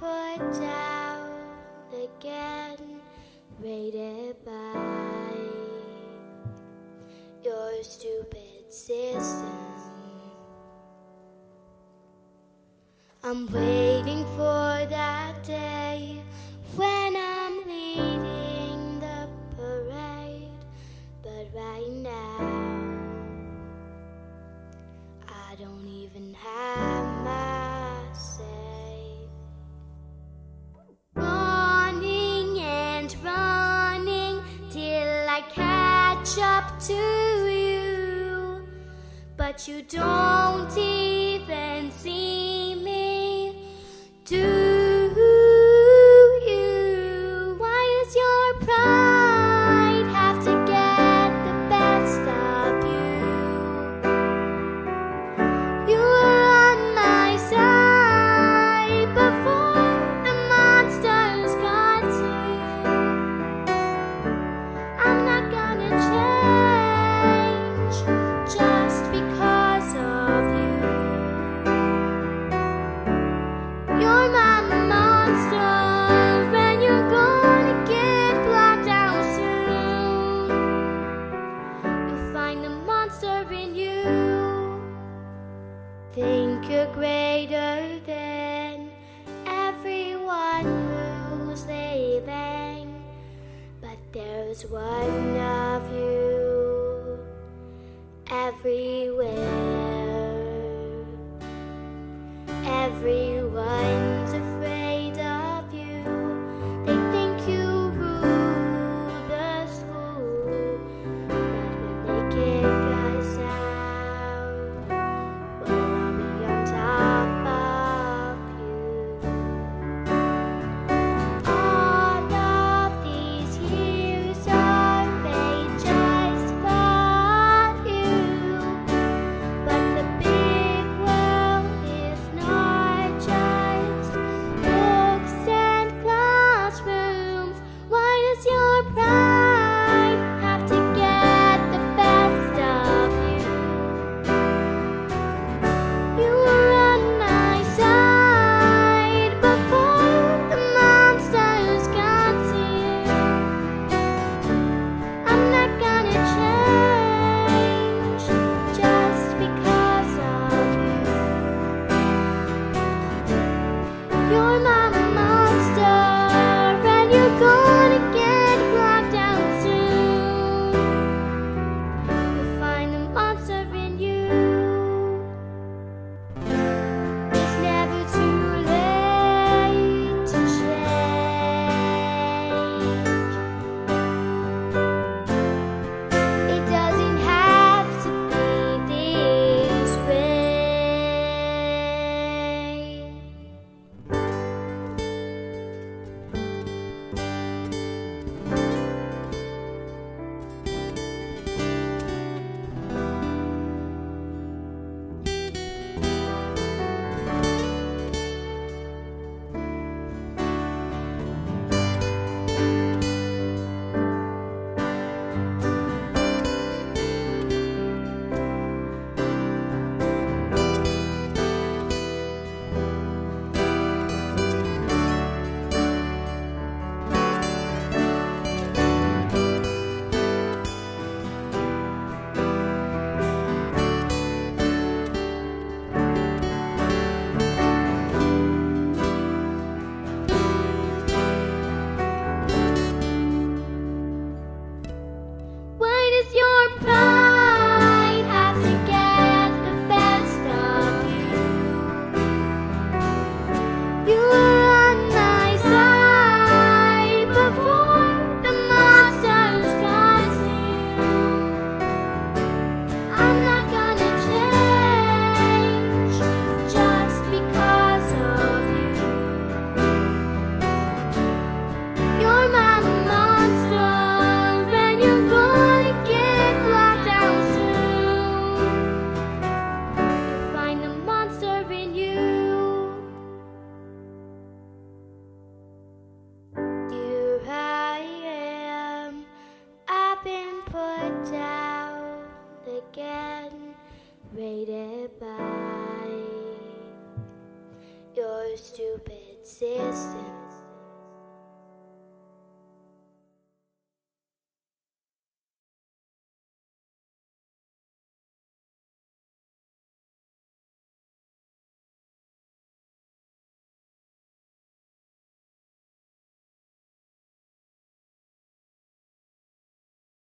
put down again, rated by your stupid system. I'm waiting for that day when I'm leading the parade, but right now I don't even have my say. Running and running till I catch up to you, but you don't even see me, do you? Why does your pride have to get the best of you? You were on my side before the monsters got to you. I'm not gonna change just because of you. You're my monster, and you're gonna get blocked out soon. You'll find the monster in you. Think you're greater than everyone who's leaving, but there's one of you everywhere. Everyone's afraid of you. They think you rule the school, but when they kick us out, well, I'll be on top of you. All of these years are made just for you, but the big world is not just books and classrooms. Why does your pride have to get the best of you? You were on my side before the monsters got to you. I'm not gonna change just because of you. You're my monster, and you're gonna get blocked out soon. You'll find the monster in you. It's never too late to change. It doesn't have to be this way. Why does your pride have to get the best of you? You were on my side before the monsters got to you. I'm not gonna change just because of you. You're my monster, and you're gonna get blocked out soon. You'll find the monster in you. Here I am, I've been put down again, rated by your stupid existence.